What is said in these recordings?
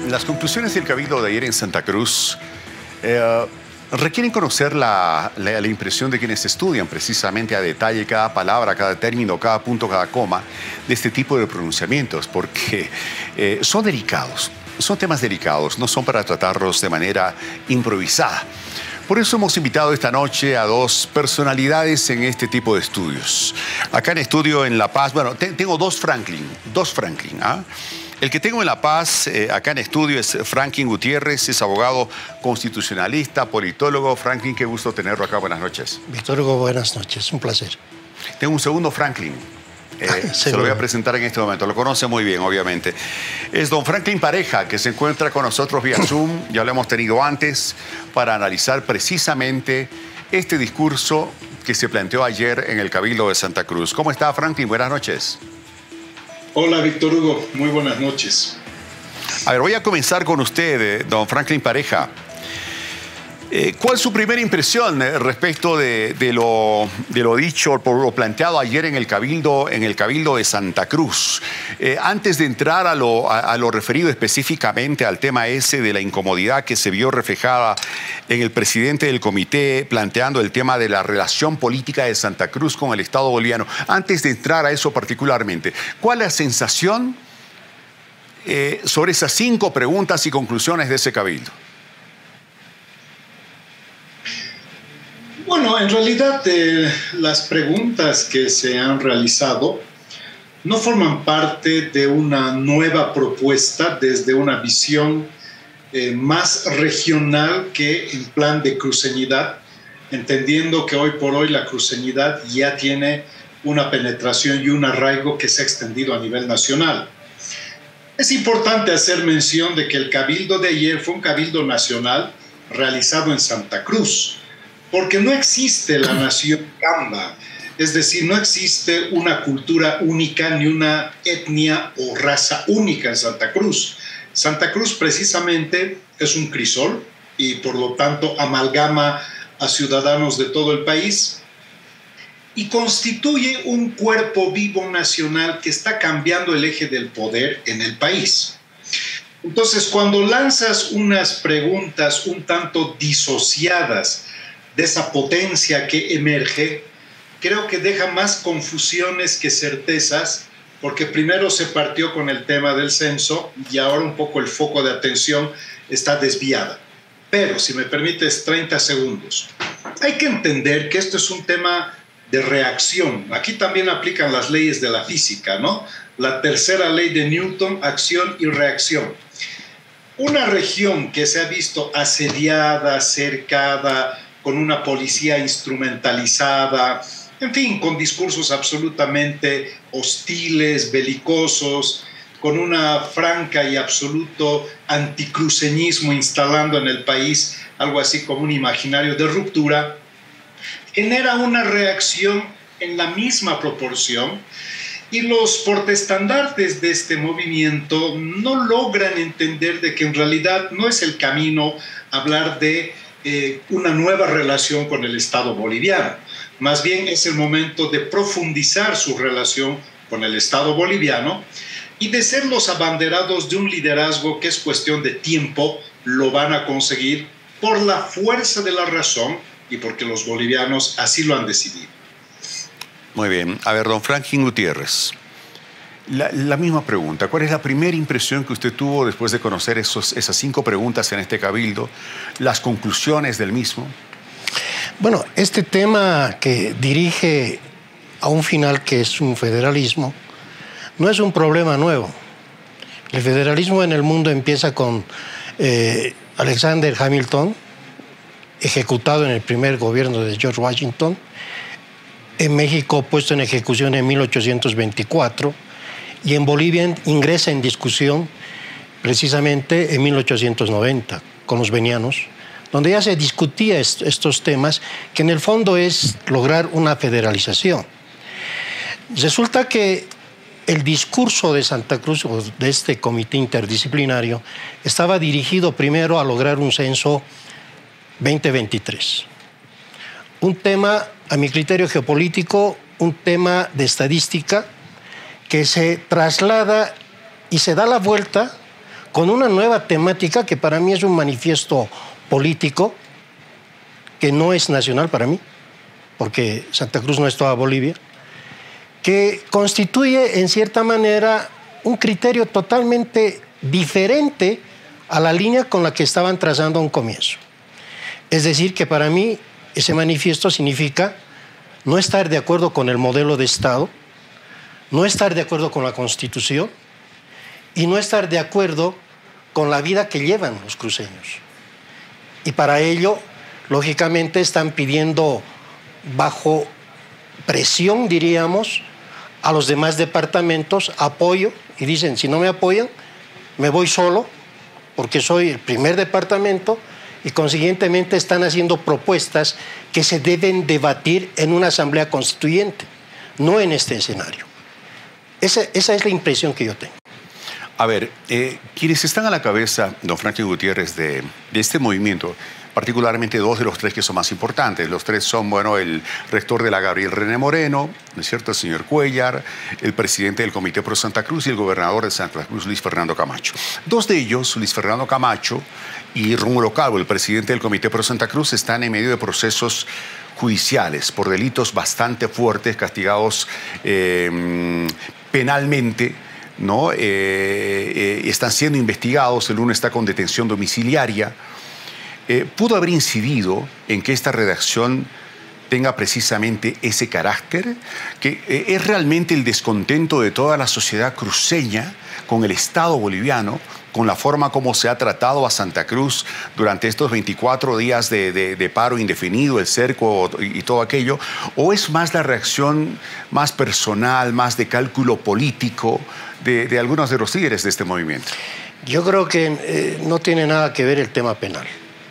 Las conclusiones del Cabildo de ayer en Santa Cruz requieren conocer la impresión de quienes estudian precisamente a detalle cada palabra, cada término, cada punto, cada coma de este tipo de pronunciamientos, porque son delicados, son temas delicados, no son para tratarlos de manera improvisada. Por eso hemos invitado esta noche a dos personalidades en este tipo de estudios. Acá en estudio en La Paz, bueno, tengo dos Franklin, ¿ah? El que tengo en La Paz, acá en estudio, es Franklin Gutiérrez, es abogado constitucionalista, politólogo. Franklin, qué gusto tenerlo acá, buenas noches. Víctor Hugo, buenas noches, un placer. Tengo un segundo Franklin, se lo voy a presentar en este momento, lo conoce muy bien, obviamente. Es don Franklin Pareja, que se encuentra con nosotros vía Zoom, ya lo hemos tenido antes, para analizar precisamente este discurso que se planteó ayer en el Cabildo de Santa Cruz. ¿Cómo está, Franklin? Buenas noches. Hola, Víctor Hugo. Muy buenas noches. A ver, voy a comenzar con usted, don Franklin Pareja. ¿Cuál es su primera impresión respecto de lo dicho, por lo planteado ayer en el Cabildo de Santa Cruz? Antes de entrar a lo referido específicamente al tema ese de la incomodidad que se vio reflejada en el presidente del comité planteando el tema de la relación política de Santa Cruz con el Estado boliviano, antes de entrar a eso particularmente, ¿cuál es la sensación sobre esas 5 preguntas y conclusiones de ese Cabildo? Bueno, en realidad las preguntas que se han realizado no forman parte de una nueva propuesta desde una visión más regional que en plan de cruceñidad, entendiendo que hoy por hoy la cruceñidad ya tiene una penetración y un arraigo que se ha extendido a nivel nacional. Es importante hacer mención de que el Cabildo de ayer fue un Cabildo nacional realizado en Santa Cruz, porque no existe la nación Camba, es decir, no existe una cultura única ni una etnia o raza única en Santa Cruz. Santa Cruz precisamente es un crisol y por lo tanto amalgama a ciudadanos de todo el país y constituye un cuerpo vivo nacional que está cambiando el eje del poder en el país. Entonces, cuando lanzas unas preguntas un tanto disociadas de esa potencia que emerge, creo que deja más confusiones que certezas, porque primero se partió con el tema del censo y ahora un poco el foco de atención está desviada. Pero, si me permites 30 segundos, hay que entender que esto es un tema de reacción. Aquí también aplican las leyes de la física, ¿no? La tercera ley de Newton, acción y reacción. Una región que se ha visto asediada, cercada, con una policía instrumentalizada, en fin, con discursos absolutamente hostiles, belicosos, con una franca y absoluto anticruceñismo instalando en el país algo así como un imaginario de ruptura, genera una reacción en la misma proporción y los portaestandartes de este movimiento no logran entender de que en realidad no es el camino hablar de una nueva relación con el Estado boliviano. Más bien es el momento de profundizar su relación con el Estado boliviano y de ser los abanderados de un liderazgo que es cuestión de tiempo, lo van a conseguir por la fuerza de la razón y porque los bolivianos así lo han decidido. Muy bien. A ver, don Franklin Gutiérrez, la misma pregunta. ¿Cuál es la primera impresión que usted tuvo después de conocer esas 5 preguntas en este Cabildo, las conclusiones del mismo? Bueno, este tema que dirige a un final que es un federalismo, no es un problema nuevo. El federalismo en el mundo empieza con Alexander Hamilton, ejecutado en el primer gobierno de George Washington, en México puesto en ejecución en 1824, y en Bolivia ingresa en discusión precisamente en 1890 con los venianos, donde ya se discutía estos temas, que en el fondo es lograr una federalización. Resulta que el discurso de Santa Cruz, o de este comité interdisciplinario, estaba dirigido primero a lograr un censo 2023. Un tema, a mi criterio geopolítico, un tema de estadística que se traslada y se da la vuelta con una nueva temática que para mí es un manifiesto político, que no es nacional para mí, porque Santa Cruz no es toda Bolivia, que constituye en cierta manera un criterio totalmente diferente a la línea con la que estaban trazando a un comienzo. Es decir, que para mí ese manifiesto significa no estar de acuerdo con el modelo de Estado, no estar de acuerdo con la Constitución y no estar de acuerdo con la vida que llevan los cruceños. Y para ello, lógicamente, están pidiendo bajo presión, diríamos, a los demás departamentos apoyo y dicen, si no me apoyan, me voy solo porque soy el primer departamento y consiguientemente están haciendo propuestas que se deben debatir en una asamblea constituyente, no en este escenario. Esa es la impresión que yo tengo. A ver, quienes están a la cabeza, don Franklin Gutiérrez, de este movimiento, particularmente dos de los tres que son más importantes. Los tres son, bueno, el rector de la Gabriel René Moreno, ¿no es cierto?, el señor Cuellar, el presidente del Comité Pro Santa Cruz y el gobernador de Santa Cruz, Luis Fernando Camacho. Dos de ellos, Luis Fernando Camacho y Rómulo Calvo, el presidente del Comité Pro Santa Cruz, están en medio de procesos judiciales por delitos bastante fuertes, castigados penalmente, ¿no? Están siendo investigados, el uno está con detención domiciliaria. ¿Pudo haber incidido en que esta redacción tenga precisamente ese carácter? Que es realmente el descontento de toda la sociedad cruceña con el Estado boliviano, con la forma como se ha tratado a Santa Cruz durante estos 24 días de paro indefinido, el cerco y todo aquello, o es más la reacción más personal, más de cálculo político de algunos de los líderes de este movimiento? Yo creo que no tiene nada que ver el tema penal.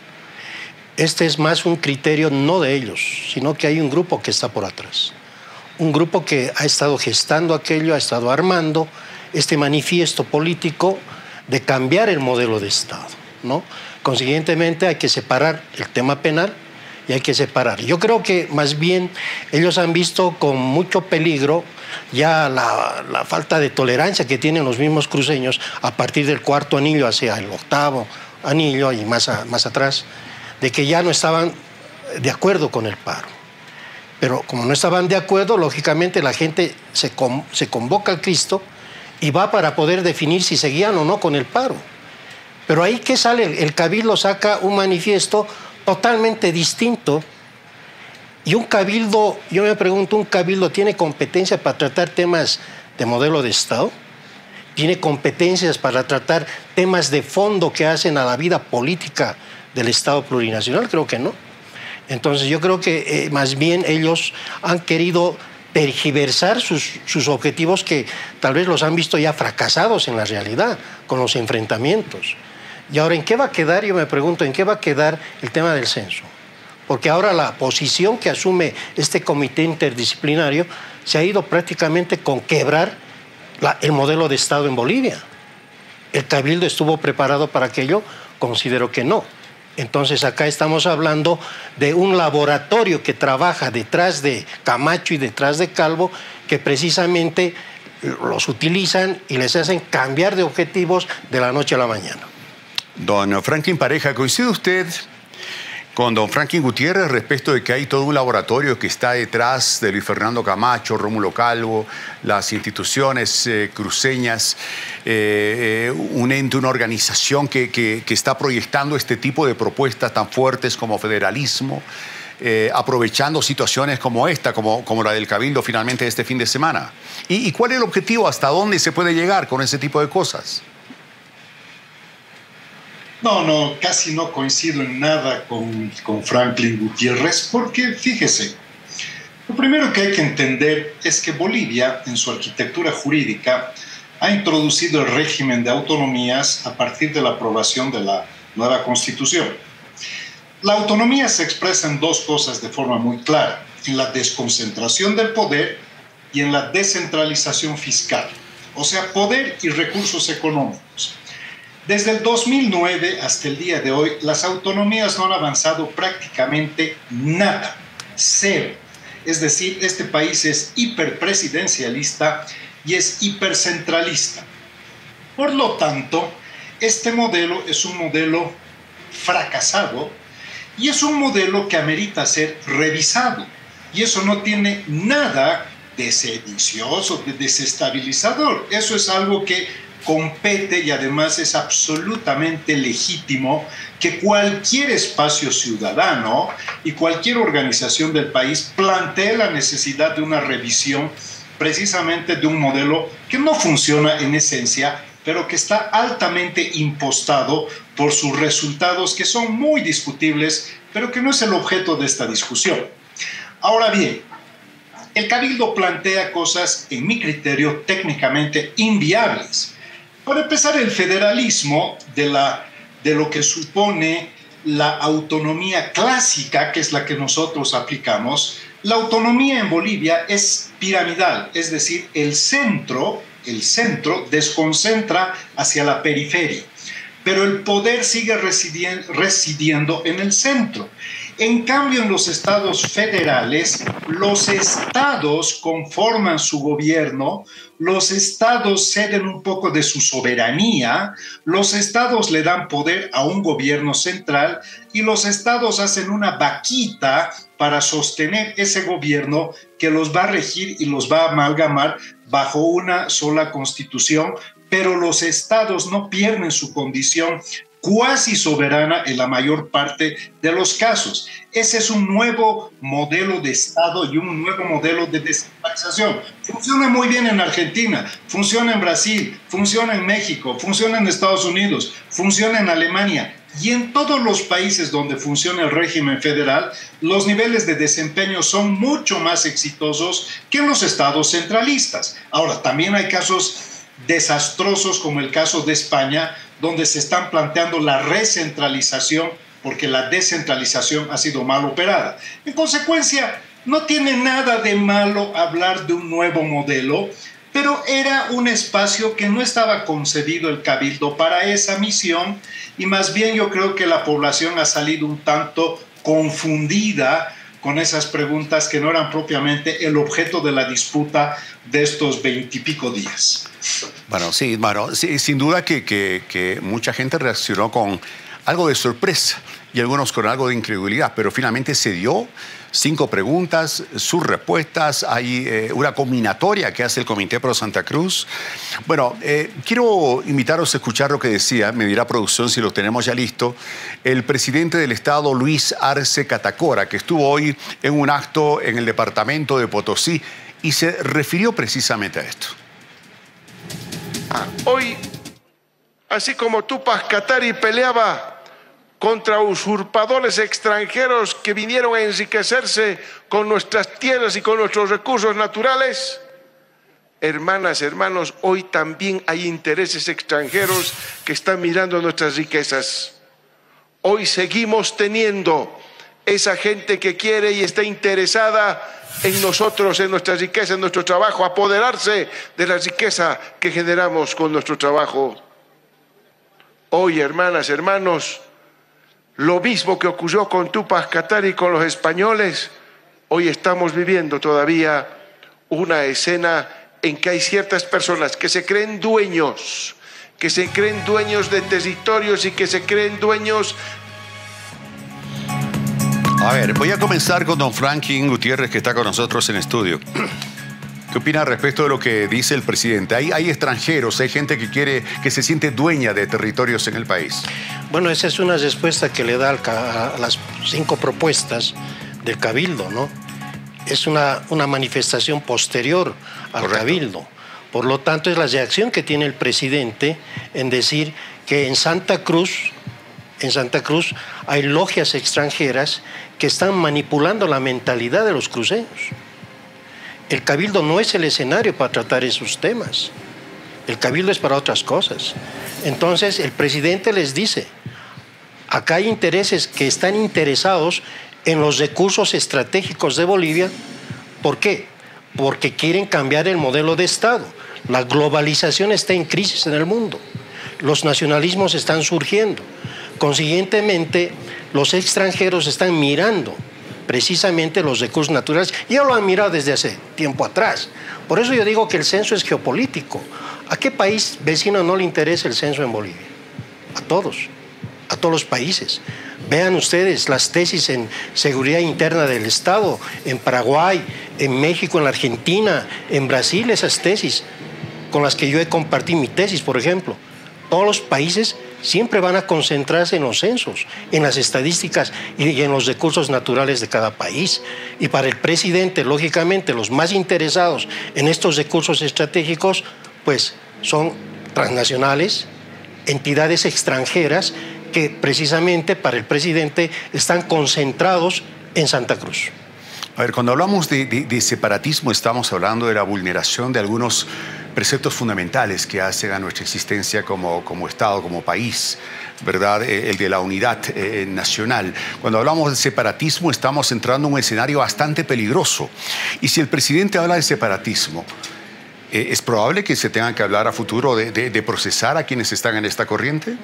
Este es más un criterio no de ellos, sino que hay un grupo que está por atrás. Un grupo que ha estado gestando aquello, ha estado armando este manifiesto político de cambiar el modelo de Estado, ¿no? Consiguientemente hay que separar el tema penal y hay que separar. Yo creo que más bien ellos han visto con mucho peligro ya la falta de tolerancia que tienen los mismos cruceños a partir del cuarto anillo hacia el octavo anillo y más atrás, de que ya no estaban de acuerdo con el paro. Pero como no estaban de acuerdo, lógicamente la gente se convoca al Cristo y va para poder definir si seguían o no con el paro. Pero ahí, ¿qué sale? El Cabildo saca un manifiesto totalmente distinto. Y un Cabildo, yo me pregunto, ¿un Cabildo tiene competencia para tratar temas de modelo de Estado? ¿Tiene competencias para tratar temas de fondo que hacen a la vida política del Estado plurinacional? Creo que no. Entonces yo creo que más bien ellos han querido tergiversar sus objetivos que tal vez los han visto ya fracasados en la realidad, con los enfrentamientos. Y ahora, ¿en qué va a quedar? Yo me pregunto, ¿en qué va a quedar el tema del censo? Porque ahora la posición que asume este comité interdisciplinario se ha ido prácticamente con quebrar el modelo de Estado en Bolivia. ¿El Cabildo estuvo preparado para aquello? Considero que no. Entonces acá estamos hablando de un laboratorio que trabaja detrás de Camacho y detrás de Calvo, que precisamente los utilizan y les hacen cambiar de objetivos de la noche a la mañana. Don Franklin Pareja, ¿coincide usted con don Franklin Gutiérrez respecto de que hay todo un laboratorio que está detrás de Luis Fernando Camacho, Rómulo Calvo, las instituciones cruceñas, un ente, una organización que está proyectando este tipo de propuestas tan fuertes como federalismo, aprovechando situaciones como esta, como la del Cabildo finalmente este fin de semana? ¿Y cuál es el objetivo? ¿Hasta dónde se puede llegar con ese tipo de cosas? No, casi no coincido en nada con Franklin Gutiérrez, porque fíjese, lo primero que hay que entender es que Bolivia, en su arquitectura jurídica, ha introducido el régimen de autonomías a partir de la aprobación de la nueva Constitución. La autonomía se expresa en dos cosas de forma muy clara: en la desconcentración del poder y en la descentralización fiscal, o sea, poder y recursos económicos. Desde el 2009 hasta el día de hoy, las autonomías no han avanzado prácticamente nada, cero. Es decir, este país es hiperpresidencialista y es hipercentralista. Por lo tanto, este modelo es un modelo fracasado y es un modelo que amerita ser revisado. Y eso no tiene nada de sedicioso, de desestabilizador. Eso es algo que compete y además es absolutamente legítimo que cualquier espacio ciudadano y cualquier organización del país plantee la necesidad de una revisión precisamente de un modelo que no funciona en esencia, pero que está altamente impostado por sus resultados que son muy discutibles, pero que no es el objeto de esta discusión. Ahora bien, el Cabildo plantea cosas, en mi criterio, técnicamente inviables. Para empezar, el federalismo de lo que supone la autonomía clásica, que es la que nosotros aplicamos, la autonomía en Bolivia es piramidal, es decir, el centro desconcentra hacia la periferia, pero el poder sigue residiendo en el centro. En cambio, en los estados federales, los estados conforman su gobierno, los estados ceden un poco de su soberanía, los estados le dan poder a un gobierno central y los estados hacen una vaquita para sostener ese gobierno que los va a regir y los va a amalgamar bajo una sola constitución, pero los estados no pierden su condición cuasi soberana en la mayor parte de los casos. Ese es un nuevo modelo de Estado y un nuevo modelo de descentralización. Funciona muy bien en Argentina, funciona en Brasil, funciona en México, funciona en Estados Unidos, funciona en Alemania. Y en todos los países donde funciona el régimen federal, los niveles de desempeño son mucho más exitosos que en los estados centralistas. Ahora, también hay casos desastrosos como el caso de España, donde se están planteando la recentralización porque la descentralización ha sido mal operada. En consecuencia, no tiene nada de malo hablar de un nuevo modelo, pero era un espacio que no estaba concebido el Cabildo para esa misión y más bien yo creo que la población ha salido un tanto confundida con esas preguntas que no eran propiamente el objeto de la disputa de estos 20 y pico días. Bueno, sí, sin duda que mucha gente reaccionó con algo de sorpresa y algunos con algo de incredulidad, pero finalmente se dio 5 preguntas, sus respuestas, hay una combinatoria que hace el Comité Pro Santa Cruz. Bueno, quiero invitaros a escuchar lo que decía, me dirá producción si lo tenemos ya listo, el presidente del Estado, Luis Arce Catacora, que estuvo hoy en un acto en el departamento de Potosí y se refirió precisamente a esto. Hoy, así como Túpac Katari peleaba contra usurpadores extranjeros que vinieron a enriquecerse con nuestras tierras y con nuestros recursos naturales, hermanas, hermanos, hoy también hay intereses extranjeros que están mirando nuestras riquezas. Hoy seguimos teniendo esa gente que quiere y está interesada en nosotros, en nuestra riqueza, en nuestro trabajo, apoderarse de la riqueza que generamos con nuestro trabajo. Hoy, hermanas, hermanos, lo mismo que ocurrió con Túpac Katari y con los españoles, hoy estamos viviendo todavía una escena en que hay ciertas personas que se creen dueños de territorios y que se creen dueños. A ver, voy a comenzar con don Franklin Gutiérrez, que está con nosotros en estudio. ¿Qué opina respecto de lo que dice el presidente? Hay extranjeros, hay gente que se siente dueña de territorios en el país. Bueno, esa es una respuesta que le da a las 5 propuestas del Cabildo, ¿no? Es una manifestación posterior al Correcto. Cabildo. Por lo tanto, es la reacción que tiene el presidente en decir que en Santa Cruz hay logias extranjeras que están manipulando la mentalidad de los cruceños. El Cabildo no es el escenario para tratar esos temas. El Cabildo es para otras cosas. Entonces, el presidente les dice, acá hay intereses que están interesados en los recursos estratégicos de Bolivia. ¿Por qué? Porque quieren cambiar el modelo de Estado. La globalización está en crisis en el mundo. Los nacionalismos están surgiendo. Consiguientemente, los extranjeros están mirando precisamente los recursos naturales. Ya lo han mirado desde hace tiempo atrás. Por eso yo digo que el censo es geopolítico. ¿A qué país vecino no le interesa el censo en Bolivia? a todos los países. Vean ustedes las tesis en seguridad interna del Estado, en Paraguay, en México, en la Argentina, en Brasil, esas tesis con las que yo he compartido mi tesis, por ejemplo. Todos los países siempre van a concentrarse en los censos, en las estadísticas y en los recursos naturales de cada país. Y para el presidente, lógicamente, los más interesados en estos recursos estratégicos, pues son transnacionales, entidades extranjeras que precisamente para el presidente están concentrados en Santa Cruz. A ver, cuando hablamos de separatismo estamos hablando de la vulneración de algunos preceptos fundamentales que hacen a nuestra existencia como Estado, como país, ¿verdad? El de la unidad nacional. Cuando hablamos de separatismo estamos entrando en un escenario bastante peligroso. Y si el presidente habla de separatismo, ¿es probable que se tenga que hablar a futuro de procesar a quienes están en esta corriente?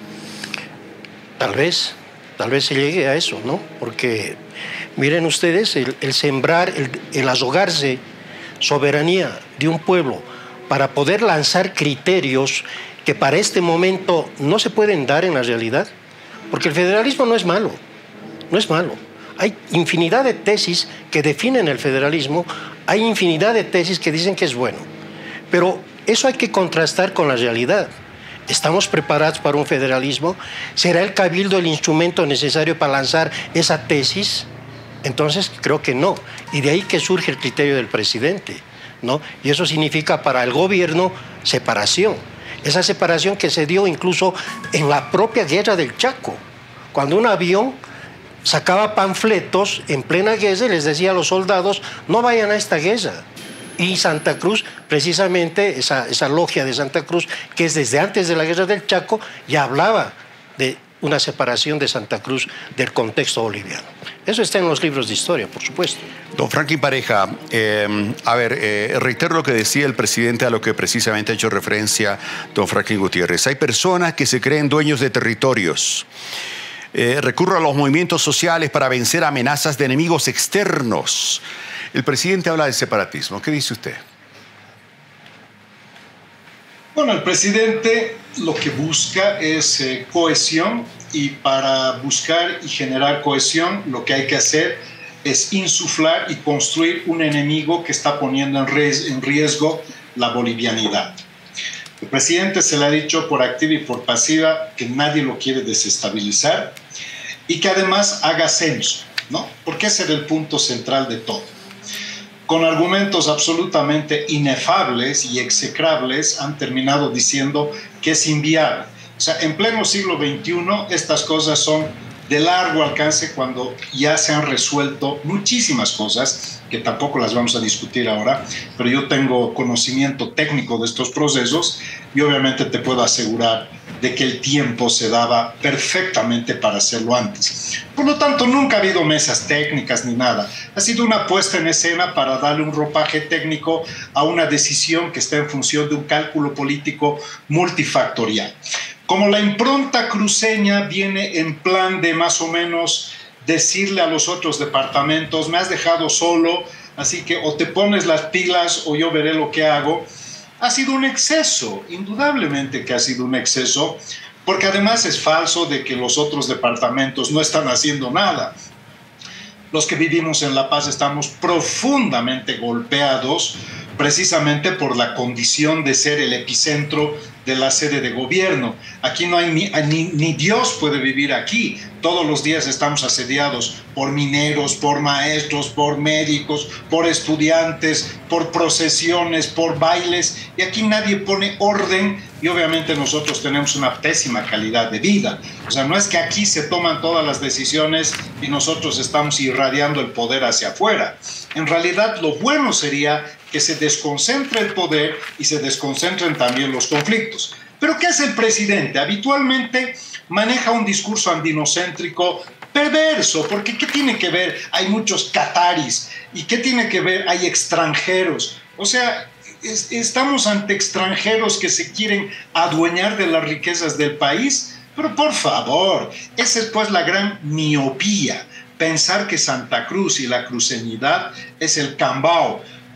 Tal vez se llegue a eso, ¿no? Porque miren ustedes, el sembrar, el arrogarse soberanía de un pueblo para poder lanzar criterios que para este momento no se pueden dar en la realidad, porque el federalismo no es malo, no es malo. Hay infinidad de tesis que definen el federalismo, hay infinidad de tesis que dicen que es bueno, pero eso hay que contrastar con la realidad. ¿Estamos preparados para un federalismo? ¿Será el cabildo el instrumento necesario para lanzar esa tesis? Entonces creo que no, y de ahí que surge el criterio del presidente, ¿no? Y eso significa para el gobierno separación. Esa separación que se dio incluso en la propia guerra del Chaco, cuando un avión sacaba panfletos en plena guerra y les decía a los soldados, no vayan a esta guerra. Y Santa Cruz, precisamente esa logia de Santa Cruz, que es desde antes de la guerra del Chaco, ya hablaba de una separación de Santa Cruz del contexto boliviano. Eso está en los libros de historia, por supuesto. Don Franklin Pareja, reitero lo que decía el presidente, a lo que precisamente ha hecho referencia don Franklin Gutiérrez. Hay personas que se creen dueños de territorios. Recurren a los movimientos sociales para vencer amenazas de enemigos externos. El presidente habla de separatismo. ¿Qué dice usted? Bueno, el presidente lo que busca es cohesión, y para buscar y generar cohesión lo que hay que hacer es insuflar y construir un enemigo que está poniendo en riesgo la bolivianidad. El presidente se le ha dicho por activa y por pasiva que nadie lo quiere desestabilizar y que además haga censo, ¿no? Porque ese era el punto central de todo. Con argumentos absolutamente inefables y execrables han terminado diciendo que es inviable. O sea, en pleno siglo XXI estas cosas son de largo alcance cuando ya se han resuelto muchísimas cosas, que tampoco las vamos a discutir ahora, pero yo tengo conocimiento técnico de estos procesos y obviamente te puedo asegurar de que el tiempo se daba perfectamente para hacerlo antes. Por lo tanto, nunca ha habido mesas técnicas ni nada. Ha sido una puesta en escena para darle un ropaje técnico a una decisión que está en función de un cálculo político multifactorial. Como la impronta cruceña viene en plan de más o menos decirle a los otros departamentos, me has dejado solo, así que o te pones las pilas o yo veré lo que hago, ha sido un exceso, indudablemente que ha sido un exceso, porque además es falso de que los otros departamentos no están haciendo nada. Los que vivimos en La Paz estamos profundamente golpeados precisamente por la condición de ser el epicentro de la sede de gobierno. Aquí no hay ni Dios puede vivir aquí. Todos los días estamos asediados por mineros, por maestros, por médicos, por estudiantes, por procesiones, por bailes, y aquí nadie pone orden y obviamente nosotros tenemos una pésima calidad de vida. O sea, no es que aquí se toman todas las decisiones y nosotros estamos irradiando el poder hacia afuera. En realidad, lo bueno sería que se desconcentre el poder y se desconcentren también los conflictos. ¿Pero qué hace el presidente? Habitualmente maneja un discurso andinocéntrico perverso, porque ¿qué tiene que ver? Hay muchos cataris. ¿Y qué tiene que ver? Hay extranjeros. O sea, estamos ante extranjeros que se quieren adueñar de las riquezas del país. Pero por favor, esa es pues la gran miopía. Pensar que Santa Cruz y la cruceñidad es el Cambao.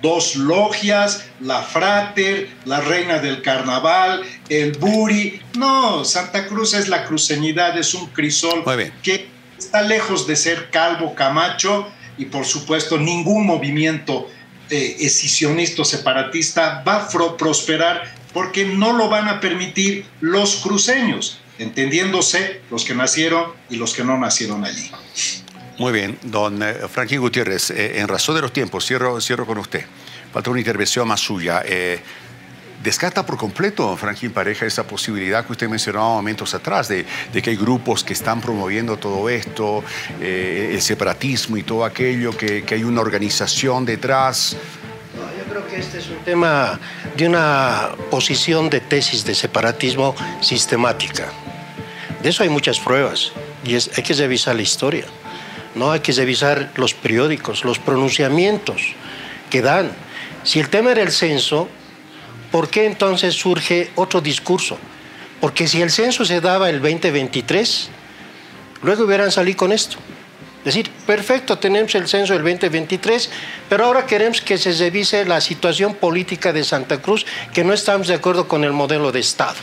2 logias, la Frater, la Reina del Carnaval, el Buri. No, Santa Cruz es la cruceñidad, es un crisol que está lejos de ser Calvo, Camacho, y por supuesto ningún movimiento escisionista o separatista va a prosperar, porque no lo van a permitir los cruceños, entendiéndose los que nacieron y los que no nacieron allí. Muy bien, don Franklin Gutiérrez, en razón de los tiempos, cierro con usted. Falta una intervención más suya. ¿Descarta por completo, don Franklin Pareja, esa posibilidad que usted mencionaba momentos atrás de que hay grupos que están promoviendo todo esto, el separatismo y todo aquello, que hay una organización detrás? No, yo creo que este es un tema de una posición de tesis de separatismo sistemática. De eso hay muchas pruebas y hay que revisar la historia. No hay que revisar los periódicos, los pronunciamientos que dan. Si el tema era el censo, ¿por qué entonces surge otro discurso? Porque si el censo se daba el 2023, luego hubieran salido con esto. Es decir, perfecto, tenemos el censo del 2023, pero ahora queremos que se revise la situación política de Santa Cruz, que no estamos de acuerdo con el modelo de Estado.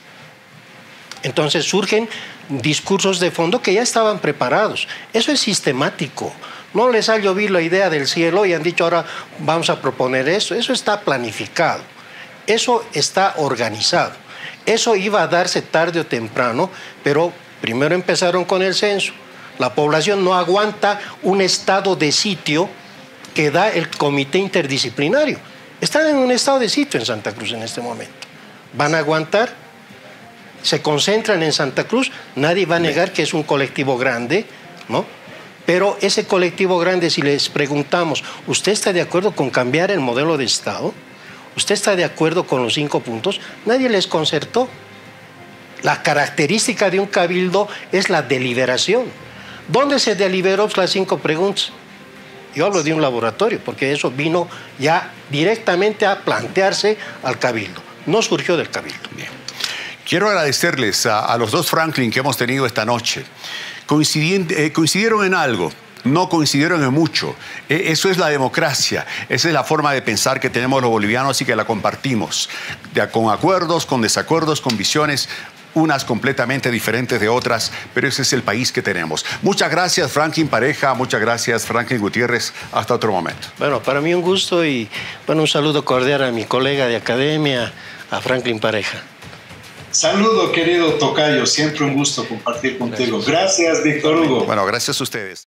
Entonces surgen discursos de fondo que ya estaban preparados. Eso es sistemático. No les ha llovido la idea del cielo y han dicho ahora vamos a proponer eso. Eso está planificado. Eso está organizado. Eso iba a darse tarde o temprano, pero primero empezaron con el censo. La población no aguanta un estado de sitio que da el comité interdisciplinario. Están en un estado de sitio en Santa Cruz en este momento. ¿Van a aguantar? Se concentran en Santa Cruz, nadie va a negar que es un colectivo grande, ¿no? Pero ese colectivo grande, si les preguntamos, ¿usted está de acuerdo con cambiar el modelo de Estado? ¿Usted está de acuerdo con los 5 puntos? Nadie les concertó. La característica de un cabildo es la deliberación. ¿Dónde se deliberó las 5 preguntas? Yo hablo de un laboratorio, porque eso vino ya directamente a plantearse al cabildo. No surgió del cabildo. Bien. Quiero agradecerles a los dos Franklin que hemos tenido esta noche. Coincidieron en algo, no coincidieron en mucho. Eso es la democracia, esa es la forma de pensar que tenemos los bolivianos y que la compartimos. Con acuerdos, con desacuerdos, con visiones, unas completamente diferentes de otras, pero ese es el país que tenemos. Muchas gracias, Franklin Pareja, muchas gracias, Franklin Gutiérrez. Hasta otro momento. Bueno, para mí un gusto y un saludo cordial a mi colega de academia, a Franklin Pareja. Saludo, querido tocayo, siempre un gusto compartir contigo. Gracias, Víctor Hugo. Bueno, gracias a ustedes.